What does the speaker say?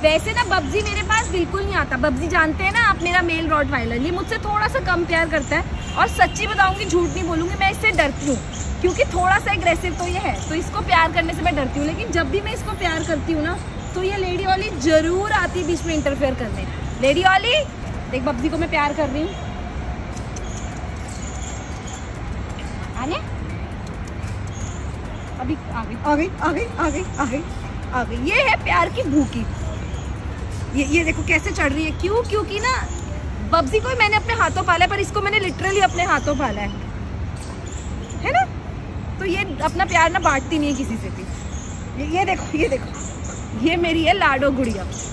वैसे ना बब्जी मेरे पास बिल्कुल नहीं आता। बब्जी जानते हैं ना आप, मेरा मेल रॉटवाइलर, ये मुझसे थोड़ा सा कम प्यार करता है। और सच्ची बताऊंगी, झूठ नहीं बोलूंगी, मैं इससे डरती हूँ क्योंकि थोड़ा सा एग्रेसिव तो ये है, तो इसको प्यार करने से मैं डरती हूँ। लेकिन जब भी मैं इसको प्यार करती हूँ ना, तो ये लेडी ऑली जरूर आती बीच में इंटरफेयर करने। लेडी ऑली देख, बब्जी को मैं प्यार कर रही हूँ, आने अभी आ गई आ गई आ गई आ गई आ गई आ गई। ये है प्यार की भूखी। ये देखो कैसे चढ़ रही है। क्यों? क्योंकि ना बब्जी को मैंने अपने हाथों पाला है, पर इसको मैंने लिटरली अपने हाथों पाला है ना। तो ये अपना प्यार ना बांटती नहीं है किसी से भी। ये देखो, ये देखो, ये मेरी है लाडो गुड़िया।